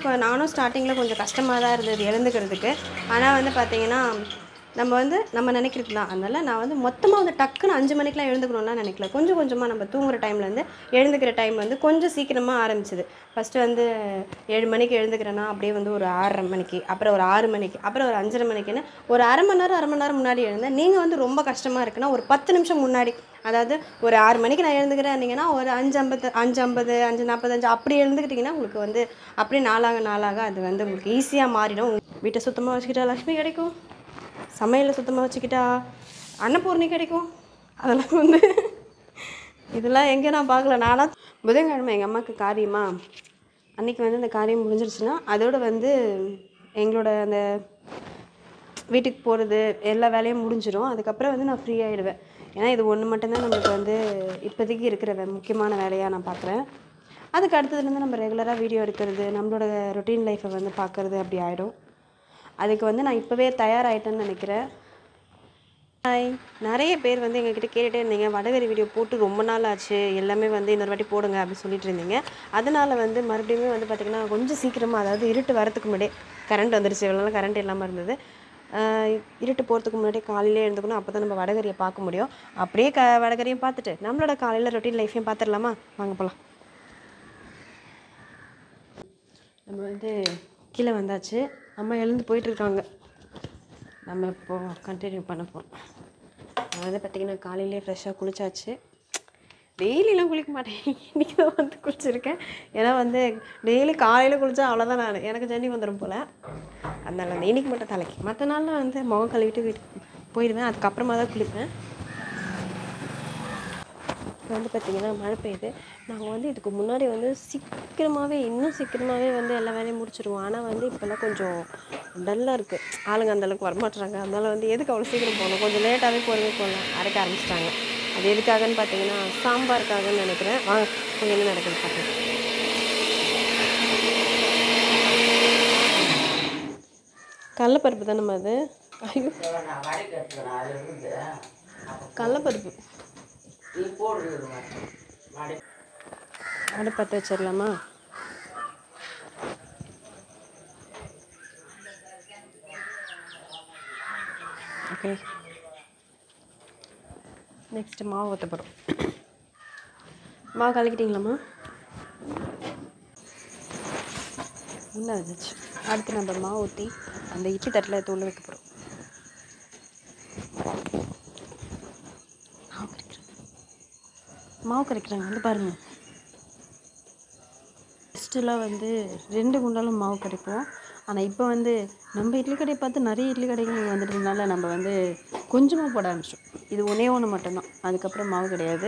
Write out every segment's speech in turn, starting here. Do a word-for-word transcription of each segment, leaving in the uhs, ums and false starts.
நானும் ஸ்டார்டிங்கில் கொஞ்சம் கஷ்டமாக தான் இருந்தது எழுந்துக்கிறதுக்கு. ஆனால் வந்து பார்த்திங்கன்னா நம்ம வந்து நம்ம நினைக்கிறது தான். அதனால் நான் வந்து மொத்தமாக வந்து டக்குன்னு அஞ்சு மணிக்கெலாம் எழுந்துக்கணும்லாம் நினைக்கல. கொஞ்சம் கொஞ்சமாக நம்ம தூங்குகிற டைம்லேருந்து எழுந்துக்கிற டைம் வந்து கொஞ்சம் சீக்கிரமாக ஆரம்பிச்சிது. ஃபஸ்ட்டு வந்து ஏழு மணிக்கு எழுந்துக்கிறேன்னா அப்படியே வந்து ஒரு ஆறரை மணிக்கு, அப்புறம் ஒரு ஆறு மணிக்கு, அப்புறம் ஒரு அஞ்சரை மணிக்குன்னு ஒரு அரை மணி நேரம் அரை மணி நேரம் முன்னாடி எழுந்தேன். நீங்கள் வந்து ரொம்ப கஷ்டமாக இருக்குன்னா ஒரு பத்து நிமிஷம் முன்னாடி, அதாவது ஒரு ஆறு மணிக்கு நான் எழுந்துக்கிறேன்னீங்கன்னா ஒரு அஞ்சு ஐம்பது அஞ்சு ஐம்பது அஞ்சு நாற்பத்தஞ்சு அப்படி எழுந்துக்கிட்டிங்கன்னா உங்களுக்கு வந்து அப்படியே நாளாக நாளாக அது வந்து உங்களுக்கு ஈஸியாக மாறிடும். வீட்டை சுத்தமாக வச்சுக்கிட்டா லக்ஷ்மி கிடைக்கும், சமையலை சுத்தமாக வச்சுக்கிட்டா அன்னபூர்ணி கிடைக்கும். அதெல்லாம் வந்து இதெல்லாம் எங்கே நான் பார்க்கல. நானாக புதன்கிழமை எங்கள் அம்மாவுக்கு காரியமா, அன்றைக்கி வந்து அந்த காரியம் முடிஞ்சிருச்சுன்னா அதோடு வந்து எங்களோட அந்த வீட்டுக்கு போகிறது எல்லா வேலையும் முடிஞ்சிடும். அதுக்கப்புறம் வந்து நான் ஃப்ரீ ஆகிடுவேன். ஏன்னா இது ஒன்று மட்டும்தான் நம்மளுக்கு வந்து இப்போதைக்கு இருக்கிற முக்கியமான வேலையாக நான் பார்க்குறேன். அதுக்கு அடுத்ததுலேருந்து நம்ம ரெகுலராக வீடியோ எடுக்கிறது, நம்மளோட ரொட்டீன் லைஃப்பை வந்து பார்க்குறது அப்படி ஆகிடும். அதுக்கு வந்து நான் இப்போவே தயாராகிட்டேன்னு நினைக்கிறேன். ஹாய், நிறைய பேர் வந்து எங்ககிட்ட கேட்டுகிட்டே இருந்தீங்க, வடகறி வீடியோ போட்டு ரொம்ப நாள் ஆச்சு, எல்லாமே வந்து இன்னொரு வாட்டி போடுங்க அப்படின்னு சொல்லிட்டு இருந்தீங்க. அதனால் வந்து மறுபடியும் வந்து பார்த்திங்கன்னா கொஞ்சம் சீக்கிரமாக, அதாவது இருட்டு வரத்துக்கு முன்னாடியே கரண்ட் வந்துருச்சு. இவ்வளோ கரண்ட் இல்லாமல் இருந்தது. இருட்டு போகிறதுக்கு முன்னாடியே காலையிலே எழுந்துக்கணும். அப்போ தான் நம்ம வடகரியை பார்க்க முடியும். அப்படியே க வடகரியும் பார்த்துட்டு நம்மளோட காலையில் ரொட்டீன் லைஃப்பையும் பார்த்துடலாமா? வாங்க போகலாம். நம்ம வந்து கீழே வந்தாச்சு. அம்மா எழுந்து போயிட்டுருக்காங்க. நம்ம இப்போது கண்டினியூ பண்ண போகிறோம். நான் வந்து பார்த்திங்கன்னா காலையிலே ஃப்ரெஷ்ஷாக குளிச்சாச்சு. டெய்லிலாம் குளிக்க மாட்டேன், இன்றைக்கி தான் வந்து குளிச்சிருக்கேன். ஏன்னா வந்து டெய்லி காலையில் குளித்தா அவ்வளோதான், நான் எனக்கு ஜன்னி வந்துடும் போல். அதனால் வந்து இன்றைக்கி மட்டும் தலைக்கு, மற்ற நாளில் வந்து முகம் கழுவிட்டு வீட்டுக்கு போயிடுவேன். அதுக்கப்புறமா தான் குளிப்பேன். இப்போ வந்து பார்த்திங்கன்னா மழை பெய்யுது. நாங்கள் வந்து இதுக்கு முன்னாடி வந்து சீக்கிரமாகவே இன்னும் சீக்கிரமாகவே வந்து எல்லா வேலையும் முடிச்சிடுவோம். ஆனால் வந்து இப்போல்லாம் கொஞ்சம் டல்லாக இருக்குது, ஆளுங்க அந்தளவுக்கு வரமாட்டுறாங்க. அதனால் வந்து எதுக்கு அவ்வளோ சீக்கிரம் போகணும், கொஞ்சம் லேட்டாகவே போகவே போகலாம் அரைக்க ஆரம்பிச்சிட்டாங்க. அது எதுக்காகன்னு பார்த்தீங்கன்னா சாம்பாருக்காகன்னு நினைக்கிறேன். வாங்க கொஞ்சம் என்ன நடக்குது பார்க்கலாம். கடலப்பருப்பு தானேம்மா அது? ஐயோ, கடலப்பருப்பு அடுப்பு பற்ற வச்சிடலாமா? ஓகே, நெக்ஸ்ட்டு மாவு ஊற்ற போகிறோம். மாவு கலக்கிட்டிங்களாம்மா? இன்னும் இருந்துச்சு. அடுத்து நம்ம மாவு ஊற்றி அந்த இட்லி தட்டில் தூள் வைக்க போகிறோம். மாவு கரைக்கிறேன் மாவு கரைக்கிறாங்க வந்து பாருங்கள். ஃபஸ்ட்டுலாம் வந்து ரெண்டு குண்டாலும் மாவு கரைப்போம். ஆனால் இப்போ வந்து நம்ம இட்லி கடையை பார்த்து நிறைய இட்லி கடைகள் வந்துட்டதுனால நம்ம வந்து கொஞ்சமாக போட ஆரம்பிச்சோம். இது ஒன்றே ஒன்று மட்டும்தான், அதுக்கப்புறம் மாவு கிடையாது.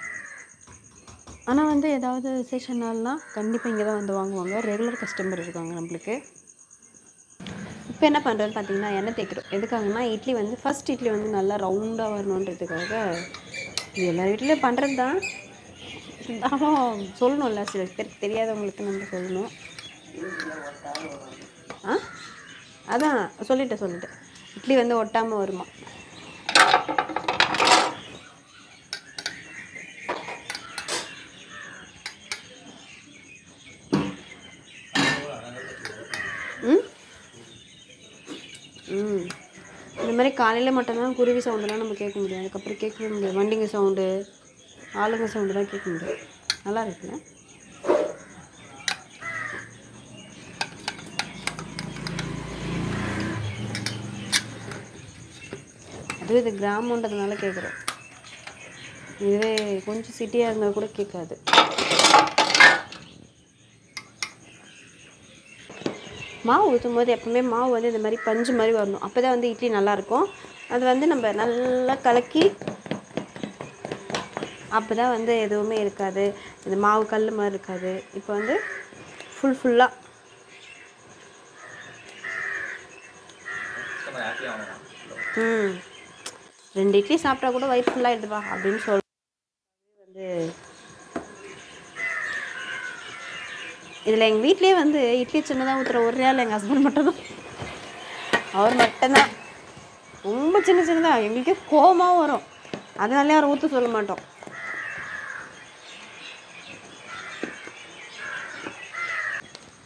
ஆனால் வந்து ஏதாவது விசேஷ நாள்னால் கண்டிப்பாக இங்கே தான் வந்து வாங்குவாங்க. ரெகுலர் கஸ்டமர் இருக்காங்க நம்மளுக்கு. இப்போ என்ன பண்ணுறோன்னு பார்த்தீங்கன்னா எண்ணெய் தேய்க்கிறோம். எதுக்காகனா இட்லி வந்து ஃபஸ்ட் இட்லி வந்து நல்லா ரவுண்டாக வரணுன்றதுக்காக. இது எல்லா வீட்லேயும் பண்ணுறது தான், இருந்தாலும் சொல்லணும்ல, சில பேருக்கு தெரியாதவங்களுக்கு நம்ம சொல்லணும். ஆ அதான் சொல்லிட்டேன் சொல்லிட்டேன் இட்லி வந்து ஒட்டாமல் வருமா. ம் ம் இந்த மாதிரி காலையில் மட்டும்தான் குருவி சவுண்டெல்லாம் நம்ம கேட்க முடியும். அதுக்கப்புறம் கேட்கவே முடியாது. வண்டிங்க சவுண்டு, ஆளுங்க சவுண்டு தான் கேட்க முடியும். நல்லா இருக்குல்ல? அதுவே இது கிராமன்றதுனால கேட்குறோம். இதுவே கொஞ்சம் சிட்டியாக இருந்தால் கூட கேட்காது. மாவு ஊற்றும் போது எப்பவுமே மாவு வந்து இந்த மாதிரி பஞ்சு மாதிரி வரணும். அப்போ தான் வந்து இட்லி நல்லாயிருக்கும். அது வந்து நம்ம நல்லா கலக்கி, அப்போ தான் வந்து எதுவுமே இருக்காது, இந்த மாவு கல் மாதிரி இருக்காது. இப்போ வந்து ஃபுல் ஃபுல்லாக ம் ரெண்டு இட்லி சாப்பிட்டா கூட வயிறு ஃபுல்லாகிடுதுப்பா அப்படின்னு சொல்லி வந்து இதில் எங்கள் வீட்லேயே வந்து இட்லி சின்னதாக ஊற்றுற ஒரே ஆள் எங்கள் ஹஸ்பண்ட் மட்டும்தான். அவர் மட்டும்தான் ரொம்ப சின்ன சின்னதாக, எங்களுக்கே கோபமாகவும் வரும். அதனாலே அவர் ஊற்ற சொல்ல மாட்டோம்.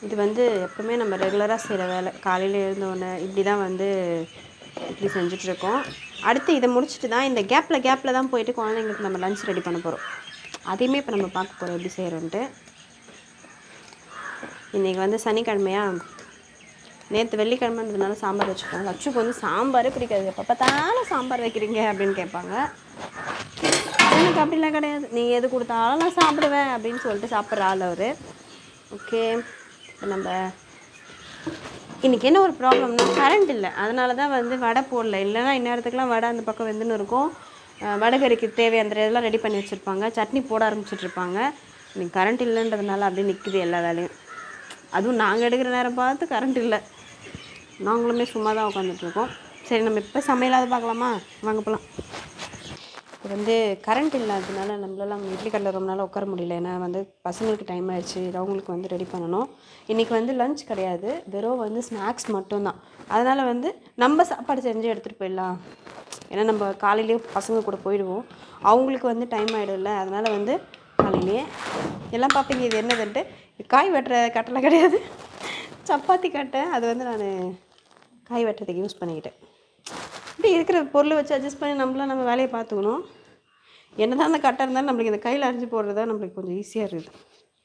இது வந்து எப்பவுமே நம்ம ரெகுலராக செய்கிற வேலை. காலையில் எழுந்தோடனே இப்படி தான் வந்து இப்படி செஞ்சிட்ருக்கோம். அடுத்து இதை முடிச்சுட்டு தான் இந்த கேப்பில் கேப்பில் தான் போயிட்டு குழந்தைங்களுக்கு நம்ம லஞ்ச் ரெடி பண்ண போகிறோம். அதையுமே இப்போ நம்ம பார்க்க போகிறோம் எப்படி செய்கிறோன்ட்டு. இன்றைக்கி வந்து சனிக்கிழமையா, நேற்று வெள்ளிக்கிழமைன்றதுனால சாம்பார் வச்சுக்கோங்க. லட்சுக்கு வந்து சாம்பாரே பிடிக்காது. எப்போ பார்த்தாலும் சாம்பார் வைக்கிறீங்க அப்படின்னு கேட்பாங்க. எனக்கு அப்படிலாம் கிடையாது. நீங்கள் எது கொடுத்தாலும் நான் சாப்பிடுவேன் அப்படின்னு சொல்லிட்டு சாப்பிட்ற ஆள் அவர். ஓகே, இப்போ நம்ம இன்றைக்கி என்ன ஒரு ப்ராப்ளம்னா கரண்ட் இல்லை. அதனால தான் வந்து வடை போடல. இல்லைன்னா இந்நேரத்துக்குலாம் வடை அந்த பக்கம் வெந்துன்னு இருக்கும். வடைகறிக்கு தேவையான இதெல்லாம் ரெடி பண்ணி வச்சுருப்பாங்க. சட்னி போட ஆரம்பிச்சிட்ருப்பாங்க. இன்றைக்கி கரண்ட் இல்லைன்றதுனால அப்படியே நிற்குது எல்லா வேலையும். அதுவும் நாங்கள் எடுக்கிற நேரம் பார்த்து கரண்ட் இல்லை. நாங்களுமே சும்மா தான் உட்காந்துட்ருக்கோம். சரி, நம்ம இப்போ சமையலாவது பார்க்கலாமா? வாங்க போகலாம். இப்போ வந்து கரண்ட் இல்லாததுனால நம்மளால இட்லி கடையில் ரொம்ப நாள் உட்கார முடியல. ஏன்னா வந்து பசங்களுக்கு டைம் ஆகிடுச்சு. அவங்களுக்கு வந்து ரெடி பண்ணணும். இன்றைக்கி வந்து லஞ்ச் கிடையாது, வெறும் வந்து ஸ்நாக்ஸ் மட்டும்தான். அதனால் வந்து நம்ம சாப்பாடு செஞ்சு எடுத்துகிட்டு போயிடலாம். ஏன்னா நம்ம காலையிலேயே பசங்க கூட போயிடுவோம். அவங்களுக்கு வந்து டைம் ஆகிடும்ல. அதனால் வந்து காலையிலேயே எல்லாம் பார்ப்பீங்க இது என்னதுன்ட்டு. காய் வெட்டுற கட்டலை கிடையாது, சப்பாத்தி கட்டை. அது வந்து நான் காய் வெட்டுறதுக்கு யூஸ் பண்ணிக்கிட்டேன். இப்படி இருக்கிற பொருளை வச்சு அட்ஜஸ்ட் பண்ணி நம்மளாம் நம்ம வேலையை பார்த்துக்கணும். என்ன தான் அந்த கட்டை இருந்தாலும் நம்மளுக்கு இந்த கையில் அரைஞ்சி போடுறதா நம்மளுக்கு கொஞ்சம் ஈஸியாக இருக்குது.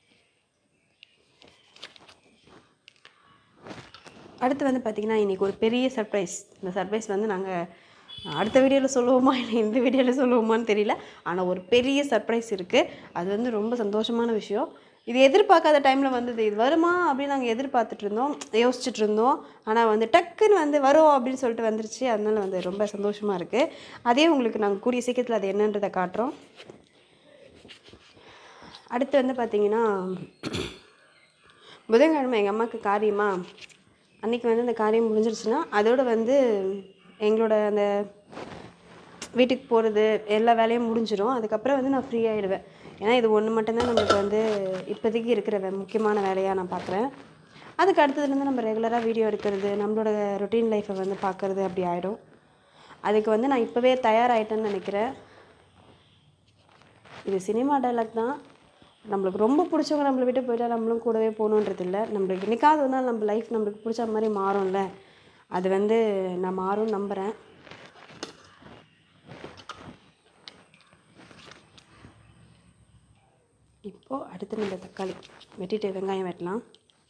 அடுத்து வந்து பார்த்திங்கன்னா இன்றைக்கி ஒரு பெரிய சர்ப்ரைஸ். இந்த சர்ப்ரைஸ் வந்து நாங்கள் அடுத்த வீடியோவில் சொல்லுவோமா இல்லை இந்த வீடியோவில் சொல்லுவோமான்னு தெரியல. ஆனால் ஒரு பெரிய சர்ப்ரைஸ் இருக்குது. அது வந்து ரொம்ப சந்தோஷமான விஷயம். இது எதிர்பார்க்காத டைமில் வந்தது. இது வருமா அப்படின்னு நாங்கள் எதிர்பார்த்துட்டு இருந்தோம், யோசிச்சுட்டு இருந்தோம். ஆனால் வந்து டக்குன்னு வந்து வரும் அப்படின்னு சொல்லிட்டு வந்துருச்சு. அதனால வந்து ரொம்ப சந்தோஷமாக இருக்குது. அதே உங்களுக்கு நாங்கள் கூடிய சீக்கிரத்தில் அது என்னன்றதை காட்டுறோம். அடுத்து வந்து பார்த்திங்கன்னா புதன்கிழமை எங்கள் அம்மாவுக்கு காரியமா. அன்றைக்கி வந்து அந்த காரியம் முடிஞ்சிருச்சுன்னா அதோடு வந்து எங்களோட அந்த வீட்டுக்கு போகிறது எல்லா வேலையும் முடிஞ்சிடும். அதுக்கப்புறம் வந்து நான் ஃப்ரீ ஆகிடுவேன். ஏன்னா இது ஒன்று மட்டும்தான் நம்மளுக்கு வந்து இப்போதைக்கு இருக்கிற முக்கியமான வேலையாக நான் பார்க்குறேன். அதுக்கு அடுத்ததுலேருந்து நம்ம ரெகுலராக வீடியோ எடுக்கிறது, நம்மளோட ரொட்டீன் லைஃப்பை வந்து பார்க்குறது அப்படி ஆகிடும். அதுக்கு வந்து நான் இப்போவே தயாராகிட்டேன்னு நினைக்கிறேன். இது சினிமா டைலாக் தான். நம்மளுக்கு ரொம்ப பிடிச்சவங்க நம்மளை விட்டு போயிட்டா நம்மளும் கூடவே போகணுன்றது இல்லை. நம்மளுக்கு என்னைக்காவது ஒரு நாள் நம்ம லைஃப் நம்மளுக்கு பிடிச்ச மாதிரி மாறும்ல. அது வந்து நான் மாறும் நம்புகிறேன். இப்போது அடுத்து நம்ம தக்காளி வெட்டிட்டு வெங்காயம் வெட்டலாம்.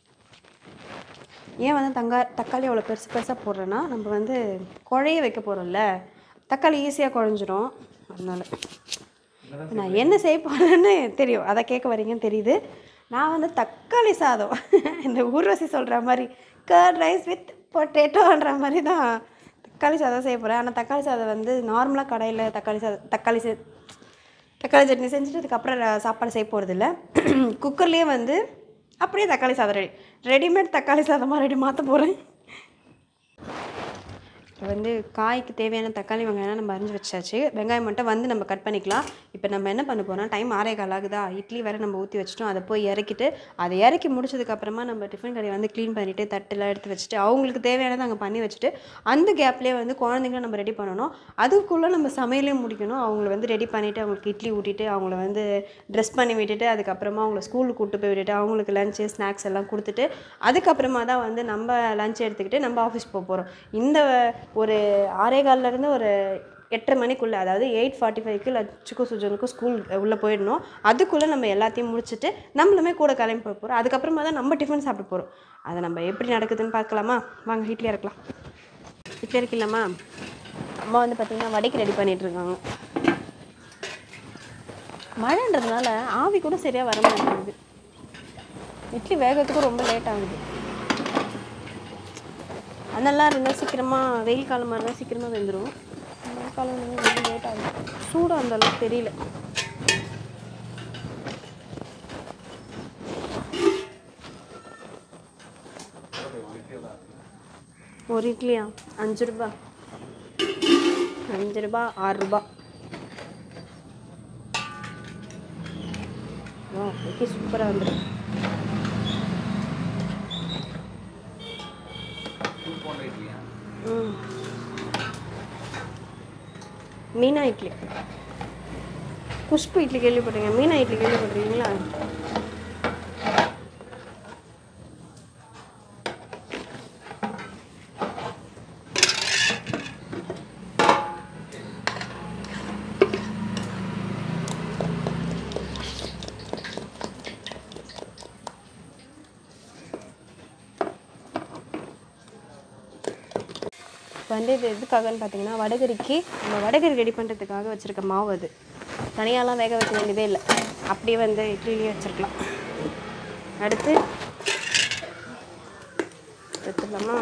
ஏன் வந்து தங்கா தக்காளி அவ்வளோ பெருசு பெருசாக போடுறேன்னா, நம்ம வந்து குழைய வைக்க போகிறோம்ல, தக்காளி ஈஸியாக குழஞ்சிரும். அதனால் நான் என்ன செய்ய போகிறேன்னு தெரியும். அதை கேட்க வரீங்கன்னு தெரியுது. நான் வந்து தக்காளி சாதம், இந்த ஊர்வசி சொல்கிற மாதிரி கர்ட் ரைஸ் வித் பொட்டேட்டோன்ற மாதிரி தான் தக்காளி சாதம் செய்ய போகிறேன். ஆனால் தக்காளி சாதம் வந்து நார்மலாக கடையில் தக்காளி சாதம் தக்காளி சே தக்காளி சட்னி செஞ்சுட்டு அதுக்கப்புறம் சாப்பாடு செய்ய போகிறது இல்லை. குக்கர்லேயே வந்து அப்படியே தக்காளி சாதம் ரெடி ரெடிமேட் தக்காளி சாதமாக ரெடி மாற்ற போகிறேன். இப்போ வந்து காய்க்கு தேவையான தக்காளி வெங்காயம் நம்ம அரிஞ்சு வச்சாச்சு. வெங்காயம் மட்டும் வந்து நம்ம கட் பண்ணிக்கலாம். இப்போ நம்ம என்ன பண்ண போகிறோம், டைம் ஆறே கால் ஆகுதா, இட்லி வேறு நம்ம ஊற்றி வச்சுட்டோம். அதை போய் இறக்கிட்டு அதை இறக்கி முடிச்சதுக்கப்புறமா நம்ம டிஃபன் கடையை வந்து க்ளீன் பண்ணிவிட்டு தட்டெல்லாம் எடுத்து வச்சுட்டு அவங்களுக்கு தேவையானதை அங்கே பண்ணி வச்சுட்டு அந்த கேப்லேயே வந்து குழந்தைங்களும் நம்ம ரெடி பண்ணணும். அதுக்குள்ளே நம்ம சமையலையும் முடிக்கணும். அவங்கள வந்து ரெடி பண்ணிவிட்டு அவங்களுக்கு இட்லி ஊட்டிட்டு அவங்கள வந்து ட்ரெஸ் பண்ணி விட்டுட்டு அதுக்கப்புறமா அவங்கள ஸ்கூலுக்கு கூப்பிட்டு போய் விட்டுட்டு அவங்களுக்கு லஞ்சு ஸ்நாக்ஸ் எல்லாம் கொடுத்துட்டு அதுக்கப்புறமா தான் வந்து நம்ம லஞ்ச் எடுத்துக்கிட்டு நம்ம ஆஃபீஸ் போக போகிறோம். இந்த ஒரு ஆறே காலிலேருந்து ஒரு எட்டரை மணிக்குள்ளே, அதாவது எயிட் ஃபார்ட்டி ஃபைவ்க்கு லட்சுக்கும் சுஜனுக்கும் ஸ்கூல் உள்ளே போயிடணும். அதுக்குள்ளே நம்ம எல்லாத்தையும் முடிச்சுட்டு நம்மளுமே கூட கிளம்பி போக போகிறோம். அதுக்கப்புறமா தான் நம்ம டிஃபன் சாப்பிட போகிறோம். அதை நம்ம எப்படி நடக்குதுன்னு பார்க்கலாமா? வாங்க இட்லி இறக்கலாம். இட்லி இறக்கலாமா? அம்மா வந்து பார்த்திங்கன்னா வடைக்கு ரெடி பண்ணிகிட்ருக்காங்க. மழைன்றதுனால ஆவி கூட சரியாக வர மாட்டேங்குது. இட்லி வேகத்துக்கும் ரொம்ப லேட் ஆகுது. அதெல்லாம் இருந்தால் சீக்கிரமாக வெயில் காலமாக இருந்தால் சீக்கிரமாக வெந்துடும். வெயில் காலம் வந்து ரொம்ப லேட் ஆகும். சூடாக அந்த அளவுக்கு தெரியல. ஒரு இட்லியா அஞ்சு ரூபா அஞ்சு ரூபா ஆறு ரூபா. ஓ இட்லி சூப்பராக வந்துடும். ம் மீனா இட்லி, குஷ்பு இட்லி கேள்விப்பட்டீங்க, மீனா இட்லி கேள்விப்பட்டிருக்கீங்களா? வந்து இது எதுக்காகன்னு பார்த்தீங்கன்னா வடகரிக்கு நம்ம வடகரி ரெடி பண்ணுறதுக்காக வச்சுருக்க மாவு அது. தனியாலாம் வேக வைக்க வேண்டியதே இல்லை, அப்படியே வந்து இட்லிலேயே வச்சுருக்கலாம். அடுத்து எடுத்துக்கலாமா?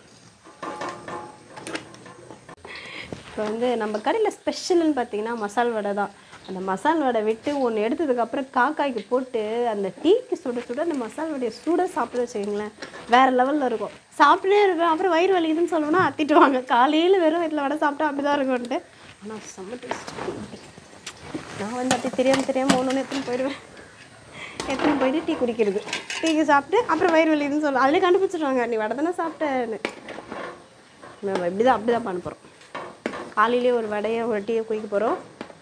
இப்போ வந்து நம்ம கடையில் ஸ்பெஷல்னு பார்த்தீங்கன்னா மசால் வடை தான். அந்த மசால் வடை விட்டு ஒன்று எடுத்ததுக்கப்புறம் காக்காய்க்கு போட்டு அந்த டீக்கு சுட சுட அந்த மசால் வடையை சூடாக சாப்பிட வச்சுக்கிங்களேன், வேறு லெவலில் இருக்கும். சாப்பிட்டே இருப்பேன். அப்புறம் வயிறு வலிக்குதுன்னு சொல்லணும்னா அத்திட்டுவாங்க, காலையில் வெறும் வயிற்றில் வடை சாப்பிட்டா அப்படி தான் இருக்கும்ன்ட்டு. ஆனால் செம்ம டேஸ்ட். நான் வந்து அப்படி தெரியாமல் தெரியாமல் ஒன்று ஒன்று எடுத்துன்னு போயிடுவேன். எடுத்துன்னு போயிட்டு டீ குடிக்கிறது, டீக்கு சாப்பிட்டு அப்புறம் வயிறு வலிக்குதுன்னு சொல்லலாம். அதிலே கண்டுபிடிச்சிடுவாங்க, நீ வடை தானே சாப்பிட்டேன்னு. நம்ம இப்படி தான் அப்படி தான் பண்ண போகிறோம். காலையிலே ஒரு வடையை ஒரு டீயை குடிக்க போகிறோம்.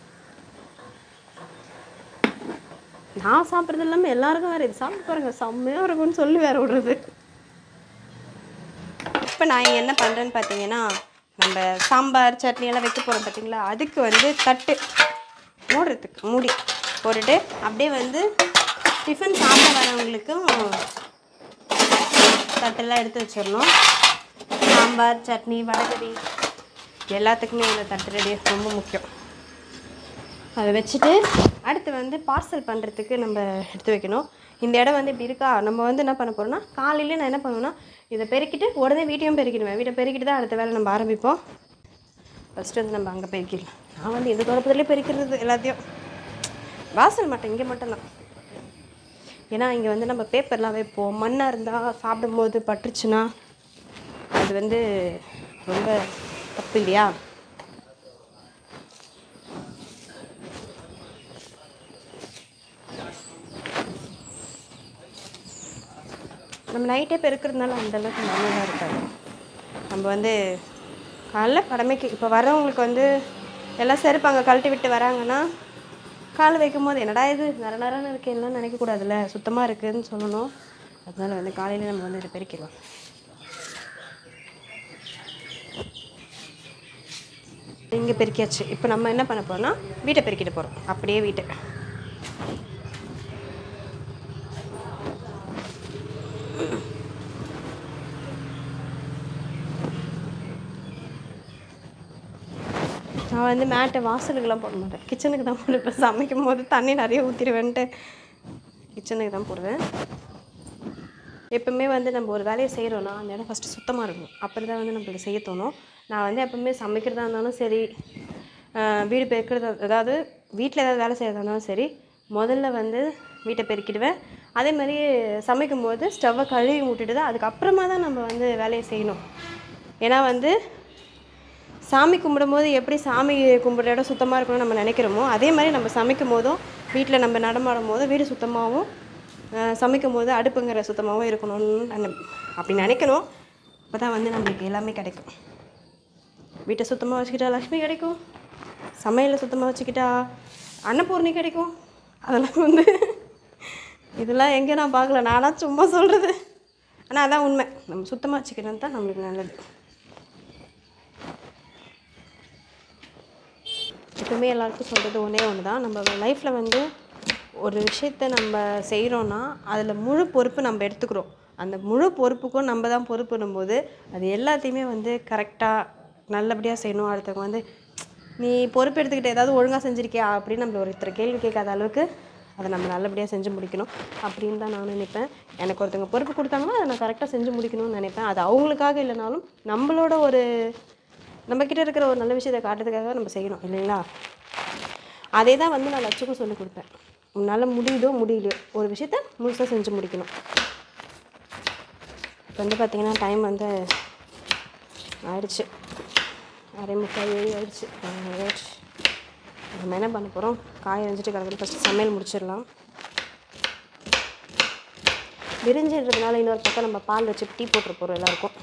நான் சாப்பிட்றது இல்லாமல் எல்லாருக்கும் வேறு இது சாப்பிட்டு பாருங்கள் செம்மையாக இருக்கும்னு சொல்லி வேறு விடுறது. இப்போ நான் இங்கே என்ன பண்ணுறேன்னு பார்த்தீங்கன்னா, நம்ம சாம்பார் சட்னி எல்லாம் வைக்க போகிறோம் பார்த்தீங்களா, அதுக்கு வந்து தட்டு மூடுறதுக்கு மூடி போட்டுட்டு அப்படியே வந்து டிஃபன் சாப்பிட வரவங்களுக்கும் தட்டெல்லாம் எடுத்து வச்சிடணும். சாம்பார் சட்னி வடகரி எல்லாத்துக்குமே இந்த தட்டு ரெடி ரொம்ப முக்கியம். அதை வச்சுட்டு அடுத்து வந்து பார்சல் பண்ணுறதுக்கு நம்ம எடுத்து வைக்கணும். இந்த இடம் வந்து இப்படி இருக்கா, நம்ம வந்து என்ன பண்ண போகிறோம்னா காலையிலே நான் என்ன பண்ணுவேன்னா இதை பெருக்கிட்டு உடனே வீட்டையும் பெருக்கிடுவேன். வீட்டை பெருக்கிட்டு தான் அடுத்த வேலை நம்ம ஆரம்பிப்போம். ஃபஸ்ட்டு வந்து நம்ம அங்கே பெருக்கிடலாம். நான் வந்து எது தொடப்பதுலேயே பெருக்கிறது எல்லாத்தையும், வாசல் மட்டும் இங்கே மட்டும்தான். ஏன்னா இங்கே வந்து நம்ம பேப்பர்லாம் வைப்போம், மண்ணாக இருந்தால் சாப்பிடும்போது பட்டுருச்சுன்னா அது வந்து ரொம்ப தப்பு இல்லையா. நம்ம நைட்டே பெருக்கிறதுனால அந்தளவுக்கு நல்லதாக இருக்காது. நம்ம வந்து காலைல கடமைக்கு இப்போ வரவங்களுக்கு வந்து எல்லாம் செருப்பாங்க கழட்டி விட்டு வராங்கன்னா கால் வைக்கும் போது என்னடா இது நர நேரம் இருக்கேன்லாம் நினைக்கக்கூடாதுல்ல, சுத்தமாக இருக்குதுன்னு சொல்லணும். அதனால வந்து காலையில் நம்ம வந்து இதை பெருக்கிடலாம். இங்கே பெருக்கியாச்சு. இப்போ நம்ம என்ன பண்ண போகிறோம்னா வீட்டை பெருக்கிட்டு போகிறோம். அப்படியே வீட்டை நான் வந்து மேட்டை வாசலுக்கெல்லாம் போட மாட்டேன், கிச்சனுக்கு தான் போடுவேன். இப்போ சமைக்கும் போது தண்ணி நிறைய ஊற்றிடுவேன்ட்டு கிச்சனுக்கு தான் போடுவேன். எப்பவுமே வந்து நம்ம ஒரு வேலையை செய்கிறோன்னா அந்த இடம் ஃபஸ்ட்டு சுத்தமாக இருக்கும், அப்படி தான் வந்து நம்மளுக்கு செய்ய தோணும். நான் வந்து எப்பவுமே சமைக்கிறதா இருந்தாலும் சரி, வீடு பெருக்கிறதா, அதாவது வீட்டில் ஏதாவது வேலை செய்கிறதா இருந்தாலும் சரி, முதல்ல வந்து வீட்டை பெருக்கிடுவேன். அதே மாதிரி சமைக்கும் போது ஸ்டவ்வை கழுவி விட்டுட்டு தான் அதுக்கப்புறமா தான் நம்ம வந்து வேலையை செய்யணும். ஏன்னா வந்து சாமி கும்பிடும்போது எப்படி சாமி கும்பிட்ற இடம் சுத்தமாக இருக்கணும்னு நம்ம நினைக்கிறோமோ, அதே மாதிரி நம்ம சமைக்கும் போதும் வீட்டில் நம்ம நடமாடும் போதும் வீடு சுத்தமாகவும் சமைக்கும் போது அடுப்புங்கிற சுத்தமாகவும் இருக்கணும்னு அப்படி நினைக்கணும். அப்போ தான் வந்து நம்மளுக்கு எல்லாமே கிடைக்கும். வீட்டை சுத்தமாக வச்சுக்கிட்டா லக்ஷ்மி கிடைக்கும், சமையலை சுத்தமாக வச்சுக்கிட்டா அன்னபூர்ணி கிடைக்கும். அதெல்லாம் வந்து இதெல்லாம் எங்கே நான் பார்க்கல, நானாக சும்மா சொல்கிறது. ஆனால் அதான் உண்மை, நம்ம சுத்தமாக வச்சுக்கிறது தான் நம்மளுக்கு நல்லது. எப்பவுமே எல்லாருக்கும் சொல்கிறது ஒன்றே ஒன்று தான், நம்ம லைஃப்பில் வந்து ஒரு விஷயத்தை நம்ம செய்கிறோன்னா அதில் முழு பொறுப்பு நம்ம எடுத்துக்கிறோம். அந்த முழு பொறுப்புக்கும் நம்ம தான் பொறுப்புன்னும் போது அது எல்லாத்தையுமே வந்து கரெக்டாக நல்லபடியாக செய்யணும். அடுத்தவங்க வந்து நீ பொறுப்பு எடுத்துக்கிட்டு ஏதாவது ஒழுங்காக செஞ்சுருக்கியா அப்படின்னு நம்மள ஒருத்தர் கேள்வி கேட்காத அளவுக்கு அதை நம்ம நல்லபடியாக செஞ்சு முடிக்கணும் அப்படின்னு தான் நான் நினைப்பேன். எனக்கு ஒருத்தவங்க பொறுப்பு கொடுத்தாங்கன்னா அதை நான் கரெக்டாக செஞ்சு முடிக்கணும்னு நினைப்பேன். அது அவங்களுக்காக இல்லைனாலும் நம்மளோட ஒரு நம்மக்கிட்ட இருக்கிற ஒரு நல்ல விஷயத்தை காட்டுறதுக்காக நம்ம செய்யணும் இல்லைங்களா. அதே தான் வந்து நான் லட்சுக்கும் சொல்லிக் கொடுப்பேன். உன்னால் முடியுதோ முடியலையோ ஒரு விஷயத்த முழுசாக செஞ்சு முடிக்கணும். இப்போ வந்து பார்த்திங்கன்னா டைம் வந்து ஆயிடுச்சு, அரை முக்கால் ஏழு ஆயிடுச்சு ஆயிடுச்சு நம்ம என்ன பண்ண போகிறோம், காய் அரைஞ்சிட்டு கிடக்குது. ஃபஸ்ட்டு சமையல் முடிச்சிடலாம். விரிஞ்சிடுறதுனால இன்னொரு பக்கம் நம்ம பால் வச்சு டீ போட்டுற போகிறோம் எல்லாருக்கும்.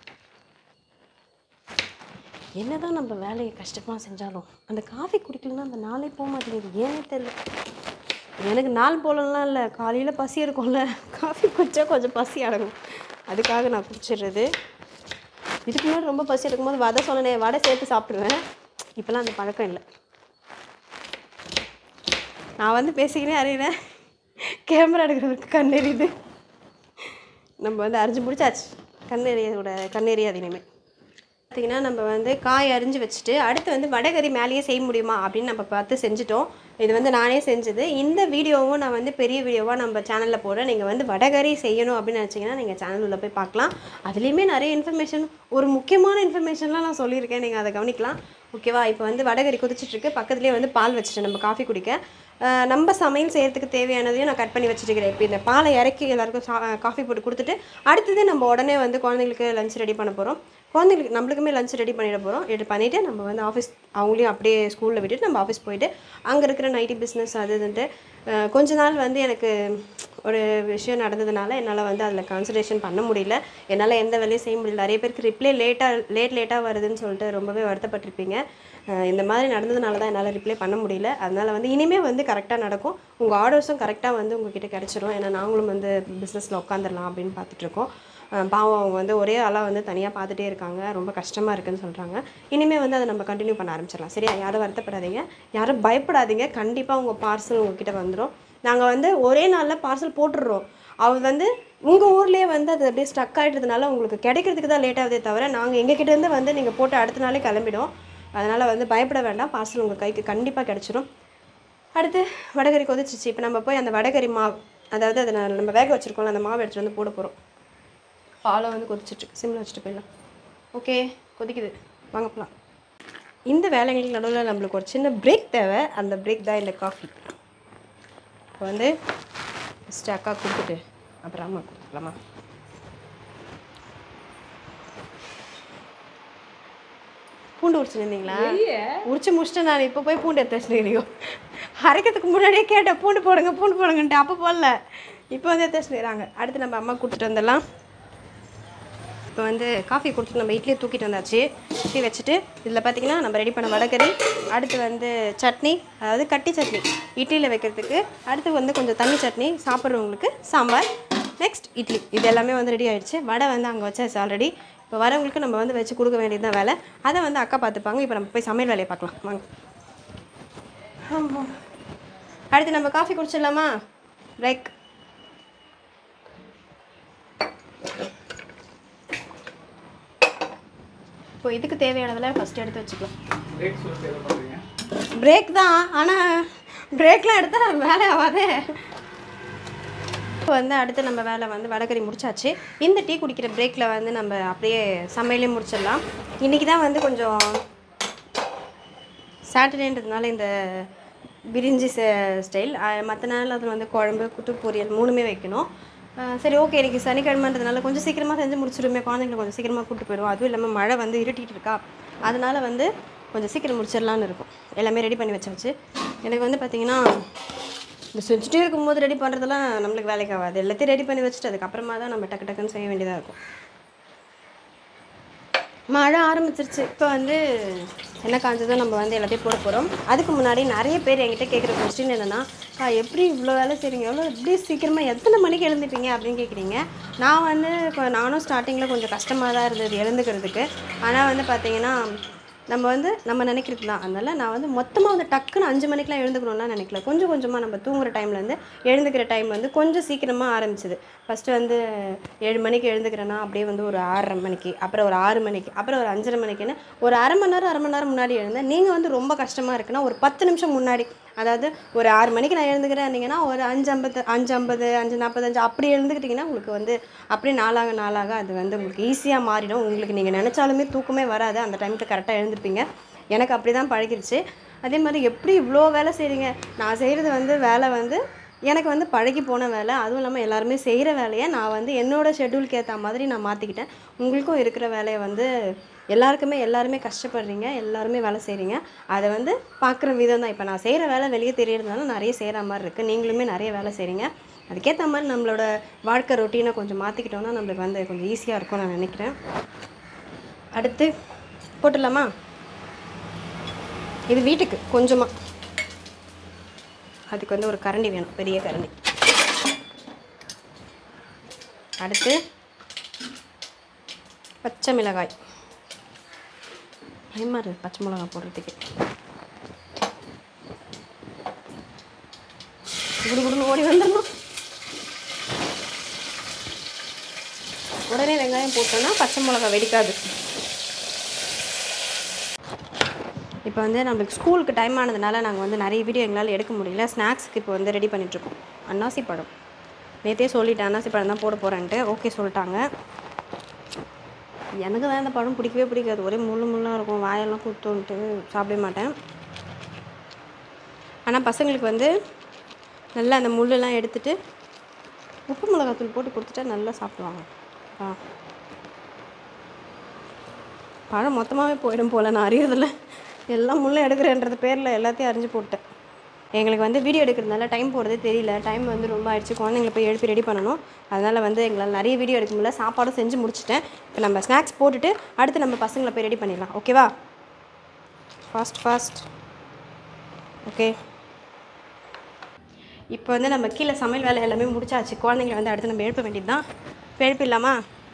என்ன தான் நம்ம வேலையை கஷ்டமாக செஞ்சாலும் அந்த காஃபி குடிக்கலன்னா அந்த நாளே போக மாட்டேங்குது, ஏன்னே தெரியல. எனக்கு நாள் போலலாம் இல்லை, காலையில் பசி இருக்கும்ல, காஃபி குடித்தா கொஞ்சம் பசி அடங்கும், அதுக்காக நான் குடிச்சிடுறது. இதுக்கு முன்னாடி ரொம்ப பசி எடுக்கும்போது வடை சொன்னேன், வடை சேர்த்து சாப்பிடுவேன். இப்போலாம் அந்த பழக்கம் இல்லை. நான் வந்து பேசிக்கினே அறிகிறேன், கேமரா எடுக்கிறதுக்கு கண் எரியுது. நம்ம வந்து அரைஞ்சி முடிச்சாச்சு, கண் எறியோட கண் எரியாது இனிமேல். பார்த்திங்கன்னா நம்ம வந்து காய் அரிஞ்சு வச்சுட்டு அடுத்து வந்து வடகறி மேலேயே செய்ய முடியுமா அப்படின்னு நம்ம பார்த்து செஞ்சுட்டோம். இது வந்து நானே செஞ்சது. இந்த வீடியோவும் நான் வந்து பெரிய வீடியோவாக நம்ம சேனலில் போடுறேன். நீங்கள் வந்து வடகறி செய்யணும் அப்படின்னு நினச்சிங்கன்னா நீங்கள் சேனல் உள்ள போய் பார்க்கலாம். அதுலேயுமே நிறைய இன்ஃபர்மேஷன், ஒரு முக்கியமான இன்ஃபர்மேஷன்லாம் நான் சொல்லியிருக்கேன், நீங்கள் அதை கவனிக்கலாம். ஓகேவா? இப்போ வந்து வடகறி கொதிச்சிட்ருக்கு, பக்கத்துலேயே வந்து பால் வச்சுட்டேன் நம்ம காஃபி குடிக்க. நம்ம சமையல் செய்கிறதுக்கு தேவையானதையும் நான் கட் பண்ணி வச்சுருக்கிறேன். இப்போ இந்த பாலை இறக்கி எல்லாருக்கும் சா காஃபி போட்டு கொடுத்துட்டு அடுத்தது நம்ம உடனே வந்து குழந்தைங்களுக்கு லஞ்ச் ரெடி பண்ண போகிறோம். குழந்தைங்களுக்கு நம்மளுக்குமே லஞ்ச் ரெடி பண்ணிட போகிறோம். ரெடி பண்ணிவிட்டு நம்ம வந்து ஆஃபீஸ் அவங்களையும் அப்படியே ஸ்கூலில் விட்டுட்டு நம்ம ஆஃபீஸ் போயிட்டு அங்கே இருக்கிற நைட்டி பிஸ்னஸ் அது இதுன்ட்டு கொஞ்ச நாள் வந்து எனக்கு ஒரு விஷயம் நடந்ததுனால என்னால் வந்து அதில் கான்சன்ட்ரேஷன் பண்ண முடியல. என்னால் எந்த வேலையும் செய்ய முடியல. நிறைய பேருக்கு ரிப்ளை லேட்டாக லேட் லேட்டாக வருதுன்னு சொல்லிட்டு ரொம்பவே வருத்தப்பட்டிருப்பீங்க. இந்த மாதிரி நடந்ததுனால தான் என்னால் ரிப்ளை பண்ண முடியல. அதனால் வந்து இனிமேல் வந்து கரெக்டாக நடக்கும். உங்கள் ஆர்டர்ஸும் கரெக்டாக வந்து உங்கள்கிட்ட கிடச்சிரும். ஏன்னா நாங்களும் வந்து பிஸ்னஸில் உட்காந்துடலாம் அப்படின்னு பார்த்துட்ருக்கோம். பாவம் அவங்க வந்து ஒரே ஆளாக வந்து தனியாக பார்த்துட்டே இருக்காங்க. ரொம்ப கஷ்டமாக இருக்குதுன்னு சொல்கிறாங்க. இனிமேல் வந்து அதை நம்ம கண்டினியூ பண்ண ஆரம்பிச்சிடலாம். சரியா? யாரும் வருத்தப்படாதீங்க, யாரும் பயப்படாதீங்க. கண்டிப்பாக உங்கள் பார்சல் உங்கள்கிட்ட வந்துடும். நாங்கள் வந்து ஒரே நாளில் பார்சல் போட்டுடுறோம். அவர் வந்து உங்கள் ஊர்லேயே வந்து அது அப்படியே ஸ்டக் ஆகிட்டதுனால உங்களுக்கு கிடைக்கிறதுக்கு தான் லேட் ஆகுதே தவிர நாங்கள் எங்ககிட்டேருந்து வந்து நீங்கள் போட்டு அடுத்த நாளே கிளம்பிடும். அதனால் வந்து பயப்பட வேண்டாம். பார்சல் உங்கள் கைக்கு கண்டிப்பாக கிடச்சிரும். அடுத்து வடகறி கொதிச்சிச்சு. இப்போ நம்ம போய் அந்த வடகறி மாவு, அதாவது அதை நம்ம வேக வச்சுருக்கோம்ல, அந்த மாவு எடுத்துகிட்டு வந்து போட போகிறோம். பாலை வந்து கொதிச்சிட்ருக்கு, சிம்மில் வச்சுட்டு போயிடலாம். ஓகே, கொதிக்குது, வாங்க போகலாம். இந்த வேலைங்களுக்கு நடுவில் நம்மளுக்கு ஒரு சின்ன பிரேக் தேவை. அந்த பிரேக் தான் இந்த காஃபி. இப்போ வந்து ஃபஸ்ட்டு அக்கா கொடுத்துட்டு அப்புறம் அம்மா கொடுத்துக்கலாமா? பூண்டு உரிச்சுருந்தீங்களா? உரிச்சு முடிச்சுட்டு நான் இப்போ போய் பூண்டு எடுத்து வச்சுருக்கீங்க. அரைக்கிறதுக்கு முன்னாடியே கேட்டேன் பூண்டு போடுங்க பூண்டு போடுங்கன்ட்டு, அப்போ போடல, இப்போ வந்து எடுத்து வச்சுருக்கிறாங்க. அடுத்து நம்ம அம்மா கொடுத்துட்டு வந்துடலாம். இப்போ வந்து காஃபி கொடுத்துட்டு நம்ம இட்லியை தூக்கிட்டு வந்தாச்சு. இட்லி வச்சுட்டு இதில் பார்த்திங்கன்னா நம்ம ரெடி பண்ண வடகறி, அடுத்து வந்து சட்னி, அதாவது கட்டி சட்னி இட்லியில் வைக்கிறதுக்கு, அடுத்து வந்து கொஞ்சம் தண்ணி சட்னி சாப்பிட்றவங்களுக்கு, சாம்பார், நெக்ஸ்ட் இட்லி. இது எல்லாமே வந்து ரெடி ஆகிடுச்சு. வடை வந்து அங்கே வச்சாச்சு ஆல்ரெடி. இப்போ வரவங்களுக்கு நம்ம வந்து வச்சு கொடுக்க வேண்டியது தான் வேலை. அதை வந்து அக்கா பார்த்துப்பாங்க. இப்போ நம்ம போய் சமையல் வேலையை பார்க்கலாம் வாங்க. ஆமாம், அடுத்து நம்ம காஃபி குடிச்சிடலாமா? பிரேக். இப்போ இதுக்கு தேவையானதெல்லாம் ஃபஸ்ட்டு எடுத்து வச்சுக்கலாம். பிரேக் தான், ஆனால் பிரேக்லாம் எடுத்தால் வேலை ஆகாதே. இப்போ வந்து அடுத்து நம்ம வேலை வந்து வடகறி முடிச்சாச்சு. இந்த டீ குடிக்கிற பிரேக்கில் வந்து நம்ம அப்படியே சமையலே முடிச்சிடலாம். இன்றைக்கி தான் வந்து கொஞ்சம் சாட்டர்டேன்றதுனால இந்த பிரிஞ்சி ஸ்டைல், மற்ற நாள் அதில் வந்து குழம்பு குட்டு பொரியல் மூணுமே வைக்கணும். சரி, ஓகே, இன்றைக்கி சனிக்கிழமைன்றதுனால கொஞ்சம் சீக்கிரமாக செஞ்சு முடிச்சிடுமே, குழந்தைங்களை கொஞ்சம் சீக்கிரமாக கூப்பிட்டு போயிடுவோம். அதுவும் இல்லாமல் மழை வந்து இருட்டிகிட்டு இருக்கா, அதனால் வந்து கொஞ்சம் சீக்கிரம் முடிச்சிடலான்னு இருக்கும். எல்லாமே ரெடி பண்ணி வச்சாச்சு. எனக்கு வந்து பார்த்திங்கன்னா இந்த செஞ்சுட்டே இருக்கும்போது ரெடி பண்ணுறதெல்லாம் நம்மளுக்கு வேலைக்கு ஆகாது. எல்லாத்தையும் ரெடி பண்ணி வச்சுட்டு அதுக்கப்புறமா தான் நம்ம டக்கு டக்குன்னு செய்ய வேண்டியதாக இருக்கும். மழை ஆரம்பிச்சிருச்சு. இப்போ வந்து என்ன காஞ்சதோ நம்ம வந்து எல்லாத்தையும் போட போகிறோம். அதுக்கு முன்னாடி நிறைய பேர் என்கிட்ட கேட்குற கொஸ்டின் என்னென்னா, எப்படி இவ்வளோ வேலை செய்கிறீங்க, எவ்வளோ எப்படி சீக்கிரமாக எத்தனை மணிக்கு எழுந்துப்பீங்க அப்படின்னு கேட்குறீங்க. நான் வந்து நானும் ஸ்டார்டிங்கில் கொஞ்சம் கஷ்டமாக தான் இருந்தது எழுந்துக்கிறதுக்கு. ஆனால் வந்து பார்த்திங்கன்னா நம்ம வந்து நம்ம நினைக்கிறது தான். அதனால் நான் வந்து மொத்தமாக வந்து டக்குன்னு அஞ்சு மணிக்கெலாம் எழுந்துக்கணும்லாம் நினைக்கல. கொஞ்சம் கொஞ்சமாக நம்ம தூங்குகிற டைம்லேருந்து எழுந்துக்கிற டைம் வந்து கொஞ்சம் சீக்கிரமாக ஆரம்பிச்சிது. ஃபஸ்ட்டு வந்து ஏழு மணிக்கு எழுந்துக்கிறேன்னா அப்படியே வந்து ஒரு ஆறரை மணிக்கு, அப்புறம் ஒரு ஆறு மணிக்கு, அப்புறம் ஒரு அஞ்சரை மணிக்குன்னு ஒரு அரை மணி நேரம் அரை மணி நேரம் முன்னாடி எழுந்தேன். நீங்கள் வந்து ரொம்ப கஷ்டமாக இருக்குன்னா ஒரு பத்து நிமிஷம் முன்னாடி, அதாவது ஒரு ஆறு மணிக்கு நான் எழுந்துக்கிறேன்னீங்கன்னா ஒரு அஞ்சு ஐம்பது அஞ்சு ஐம்பது அஞ்சு நாற்பத்தஞ்சு அப்படி எழுந்துக்கிட்டிங்கன்னா உங்களுக்கு வந்து அப்படியே நாளாக நாளாக அது வந்து உங்களுக்கு ஈஸியாக மாறிடும். உங்களுக்கு நீங்கள் நினச்சாலுமே தூக்கமே வராது. அந்த டைமுக்கு கரெக்டாக எழுந்துருப்பீங்க. எனக்கு அப்படி தான் பழகிடுச்சு. அதே மாதிரி எப்படி இவ்வளோ வேலை செய்கிறீங்க? நான் செய்கிறது வந்து வேலை வந்து எனக்கு வந்து பழகி போன வேலை. அதுவும் இல்லாமல் எல்லாருமே செய்கிற வேலையை நான் வந்து என்னோடய ஷெட்யூலுக்கு ஏற்ற மாதிரி நான் மாற்றிக்கிட்டேன். உங்களுக்கும் இருக்கிற வேலையை வந்து எல்லாருக்குமே எல்லாருமே கஷ்டப்படுறீங்க, எல்லாருமே வேலை செய்கிறீங்க. அதை வந்து பார்க்குற விதம் தான். இப்போ நான் செய்கிற வேலை வெளியே தெரியறதுனால நிறைய செய்கிற மாதிரி இருக்குது. நீங்களுமே நிறைய வேலை செய்கிறீங்க. அதுக்கேற்ற மாதிரி நம்மளோட வாழ்க்கை ரொட்டீனை கொஞ்சம் மாற்றிக்கிட்டோன்னா நம்மளுக்கு வந்து கொஞ்சம் ஈஸியாக இருக்கும்னு நான் நினைக்கிறேன். அடுத்து போட்டுடலாமா? இது வீட்டுக்கு கொஞ்சமாக, அதுக்கு வந்து ஒரு கரண்டி வேணும், பெரிய கரண்டி. அடுத்து பச்சை மிளகாய், பயமாக இருக்குது பச்சை மிளகாய் போடுறதுக்கு. குடு குடுன்னு ஓடி வந்துடணும். உடனே வெங்காயம் போட்டோன்னா பச்சை மிளகாய் வெடிக்காது. இப்போ வந்து நம்மளுக்கு ஸ்கூலுக்கு டைம் ஆனதுனால நாங்கள் வந்து நிறைய வீடியோ எங்களால் எடுக்க முடியல. ஸ்நாக்ஸுக்கு இப்போ வந்து ரெடி பண்ணிகிட்ருக்கோம். அன்னாசி பழம் நேற்றே சொல்லிட்டேன் அன்னாசி பழம் தான் போட போகிறேன்ட்டு. ஓகே சொல்லிட்டாங்க. எனக்கு தான் இந்த பழம் பிடிக்கவே பிடிக்காது. ஒரே முள்ளு முள்ளாக இருக்கும், வாயெல்லாம் குத்துன்ட்டு சாப்பிட மாட்டேன். ஆனால் பசங்களுக்கு வந்து நல்லா அந்த முள்ளெல்லாம் எடுத்துகிட்டு உப்பு மிளகாத்தூள் போட்டு கொடுத்துட்டா நல்லா சாப்பிடுவாங்க. ஆ பழம் மொத்தமாகவே போயிடும் போல், நான் அறியறதில்ல. எல்லாம் முள்ளை எடுக்கிறேன்றது பேரில் எல்லாத்தையும் அறிஞ்சு போட்டேன். எங்களுக்கு வந்து வீடியோ எடுக்கிறதுனால டைம் போகிறதே தெரியல. டைம் வந்து ரொம்ப ஆயிடுச்சு. குழந்தைங்களை போய் எழுப்பி ரெடி பண்ணணும். அதனால் வந்து எங்களால் நிறைய வீடியோ எடுக்க முடியல. சாப்பாடும் செஞ்சு முடிச்சிட்டேன். இப்போ நம்ம ஸ்நாக்ஸ் போட்டுட்டு அடுத்து நம்ம பசங்களை போய் ரெடி பண்ணிடலாம். ஓகேவா? Fast fast. ஓகே, இப்போ வந்து நம்ம கீழே சமையல் வேலை எல்லாமே முடிச்சாச்சு. குழந்தைங்களை வந்து அடுத்து நம்ம எழுப்ப வேண்டியது தான். இப்போ எழுப்பிடலாமா?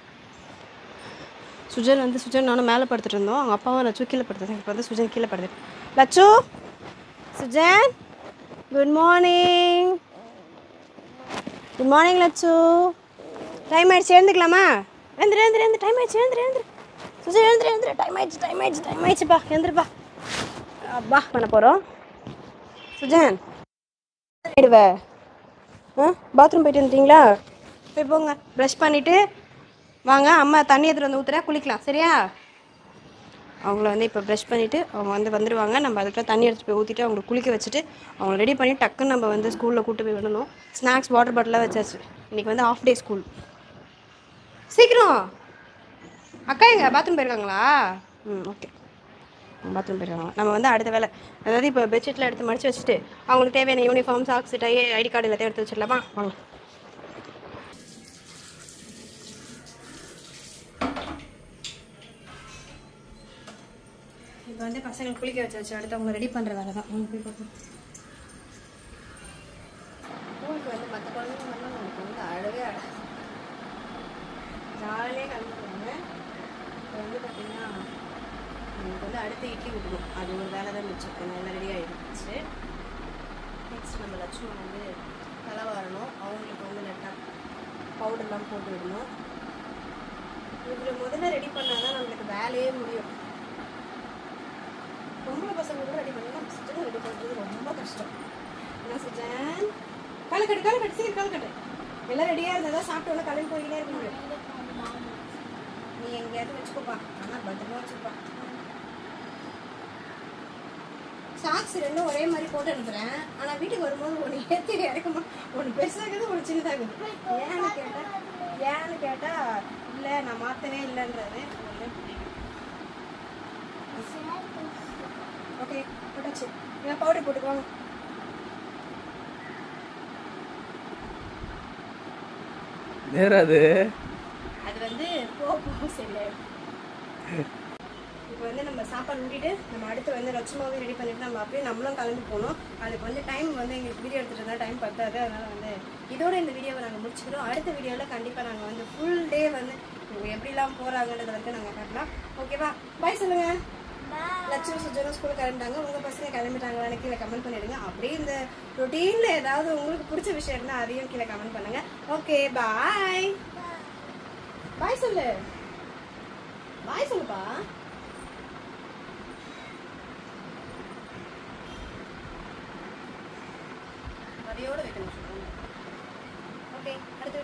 சுஜன் வந்து சுஜன் நானும் மேலே படுத்துட்டு இருந்தோம். அவங்க அப்பாவும் லட்சு கீழே படுத்துருந்தேன். இப்போ வந்து சுஜன் கீழே படுத்துட்டு. Lakshu, Sujan, good morning. Good morning Lakshu. Time ஆயிடுச்சு, எழுந்துக்கலாமா? எழுந்துரு எழுந்துரு எழுந்து டைம் ஆயிடுச்சு. எழுந்துரு எழுந்துரு சுஜன், எழுந்துரு எழுந்துரு டைம் ஆயிடுச்சு டைம் ஆயிடுச்சு டைம் ஆயிடுச்சுப்பா. எழுந்துருப்பா. அப்பா பண்ண போகிறோம். சுஜன் ஆயிடுவ. ஆ பாத்ரூம் போயிட்டு வந்துட்டீங்களா? போய் போங்க, ப்ரஷ் பண்ணிவிட்டு வாங்க. அம்மா தண்ணி எடுத்துகிட்டு வந்து ஊற்றுறா, குளிக்கலாம். சரியா? அவங்கள வந்து இப்போ ப்ரஷ் பண்ணிவிட்டு அவங்க வந்து வந்துடுவாங்க. நம்ம அதுக்குள்ள தண்ணி எடுத்துகிட்டு போய் ஊற்றிட்டு அவங்களை குளிக்க வச்சுட்டு அவங்கள ரெடி பண்ணி டக்குன்னு நம்ம வந்து ஸ்கூலில் கூப்பிட்டு போய் விடணும். ஸ்நாக்ஸ் வாட்டர் பாட்டிலாக வச்சாச்சு. இன்றைக்கி வந்து ஆஃப் டே ஸ்கூல். சீக்கிரம். அக்கா எங்க பாத்ரூம் போயிருக்காங்களா? ம் ஓகே, பாத்ரூம் போயிருக்காங்க. நம்ம வந்து அடுத்த வேலை, அதாவது இப்போ பெட்ஷீட்டில் எடுத்து மடித்து வச்சுட்டு அவங்களுக்கு தேவையான uniform, socks, tie, ID card எல்லாத்தையும் எடுத்து வச்சிடலாமா? வாங்க. இப்போ வந்து பசங்களை குளிக்க வச்சாச்சு. அடுத்து அவங்க ரெடி பண்ணுற வேலை தான். அவங்க போய் பார்ப்போம். ஸ்கூலுக்கு வந்து மற்ற குழந்தைங்க மட்டும் நமக்கு வந்து அழகே அழ ஜாலியாக கலந்துருவாங்க. இப்போ வந்து பார்த்தீங்கன்னா எனக்கு வந்து அடுத்து இட்லி விட்டுடும். அது ஒரு வேலை தான் மிச்சம். நல்லா ரெடி ஆகிடுச்சு. நெக்ஸ்ட் நம்ம லட்சுமணன் வந்து தலை வரணும். அவங்களுக்கு வந்து லைட்டாக பவுடர்லாம் போட்டு விடணும். இதில் முதல்ல ரெடி பண்ணால் தான் நம்மளுக்கு வேலையே முடியும். பொம்பளை பசங்க கூட ரெடி பண்ணலாம், சுஜன் ரெடி பண்ணுறது ரொம்ப கஷ்டம். என்ன சுஜன்? காலை கட்டு காலை கட்டு சீக்கிரம் காலை கட்டு. எல்லாம் ரெடியாக இருந்தால் தான் சாப்பிட்டு ஒன்று கலையில் போயிட்டே இருக்க முடியும். நீ எங்கேயாவது வச்சுக்கோப்பா, ஆனால் பத்திரமா வச்சுப்பா. சாக்ஸ் ரெண்டும் ஒரே மாதிரி போட்டு அனுப்புகிறேன். ஆனால் வீட்டுக்கு வரும்போது ஒன்று ஏற்றி இறக்குமா, ஒன்று பெருசாகுது, ஒன்று சின்னதாகுது. ஏன்னு கேட்டால் ஏன்னு கேட்டால் இல்லை நான் மாற்றவே இல்லைன்றது. ஓகே போட்டாச்சு. இல்லை பவுடர் போட்டுக்குவாங்க. நேராது அது வந்து போ போ சரியாயிடும். இப்போ வந்து நம்ம சாப்பாடு ஊட்டிட்டு நம்ம அடுத்து வந்து லட்சுமாவே ரெடி பண்ணிட்டு நம்ம அப்படியே நம்மளும் கலந்து போகணும். அதுக்கு வந்து டைம் வந்து எங்களுக்கு வீடியோ எடுத்துகிட்டு இருந்தால் டைம் பத்தாது. அதனால் வந்து இதோட இந்த வீடியோவை நாங்கள் முடிச்சுக்கிறோம். அடுத்த வீடியோவில் கண்டிப்பாக நாங்கள் வந்து ஃபுல் டே வந்து இவங்க எப்படிலாம் போகிறாங்கன்றதை வந்து நாங்கள் காட்டலாம். ஓகேவா? பாய் சொல்லுங்கள். லட்சுமி சுஜனும் ஸ்கூலுக்கு கிளம்பிட்டாங்க. உங்கள் பசங்க கிளம்பிட்டாங்களான்னு கீழே கமெண்ட் பண்ணிவிடுங்க. அப்படியே இந்த ரொட்டீனில் ஏதாவது உங்களுக்கு பிடிச்ச விஷயம் இருந்தால் அதையும் கீழே கமெண்ட் பண்ணுங்கள். Okay bye. பாய் சொல்லு. பாய் சொல்லுப்பா. அதையோடு வைக்கணும். ஓகே அடுத்து